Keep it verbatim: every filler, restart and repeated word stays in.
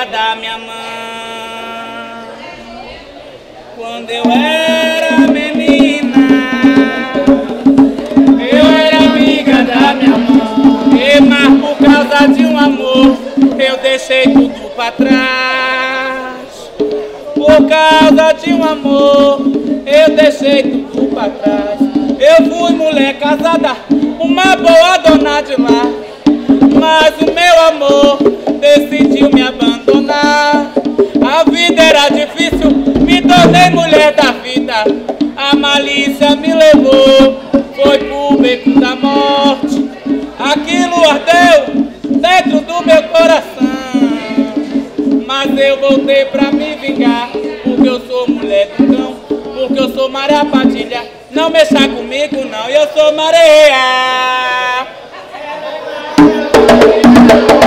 amiga da minha mãe. Quando eu era menina, eu era amiga da minha mãe. E mas por causa de um amor, eu deixei tudo pra trás. Por causa de um amor, eu deixei tudo pra trás. Eu fui mulher casada, uma boa dona de lar, mas o meu amor decidiu me abandonar. A vida era difícil, me tornei mulher da vida. A malícia me levou, foi pro beco da morte. Aquilo ardeu dentro do meu coração, mas eu voltei pra me vingar, porque eu sou mulher do cão, porque eu sou Maria Padilha. Não mexa comigo não, eu sou Maria.